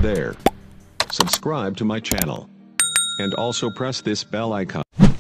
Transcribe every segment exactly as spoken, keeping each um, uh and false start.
there. Subscribe to my channel. And also press this bell icon.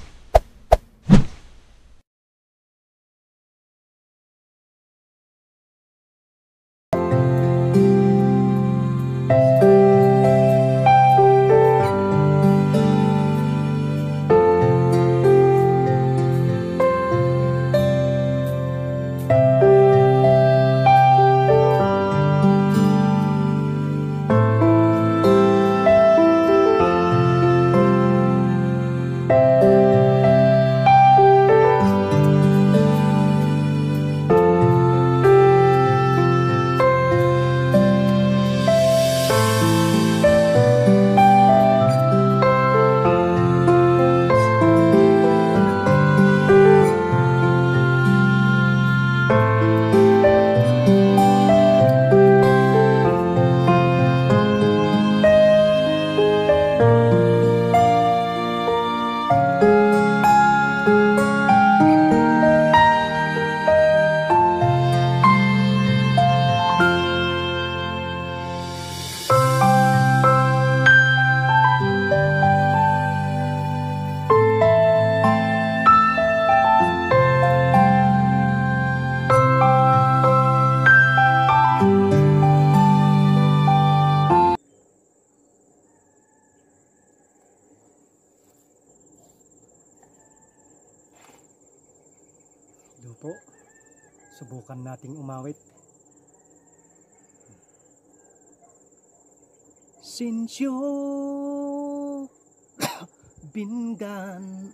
Ito po, subukan nating umawit. Since you've been gone.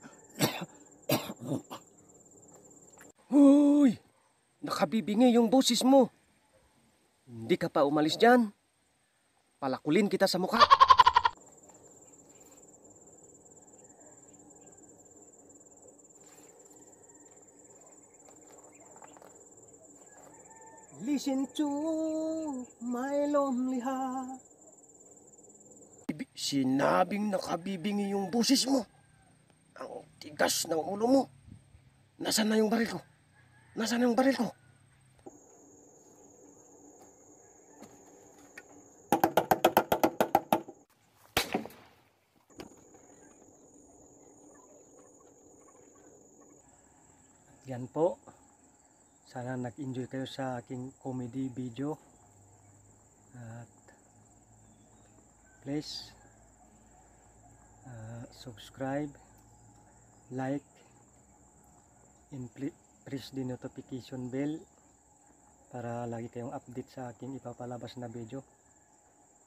Hoy! Nakabibingi yung boses mo. Hindi ka pa umalis dyan. Palakulin kita sa mukha. Listen to my lonely heart. Sinabing nakabibingi yung boses mo. Ang tigas ng ulo mo. Nasaan na yung baril ko? Nasaan na yung baril ko? Yan po. Sana nag-enjoy kayo sa aking comedy video. At please uh, subscribe, like, and press the notification bell para lagi kayong update sa aking ipapalabas na video.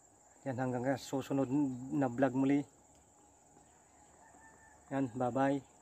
Yan, hanggang susunod na vlog muli. Yan, bye bye.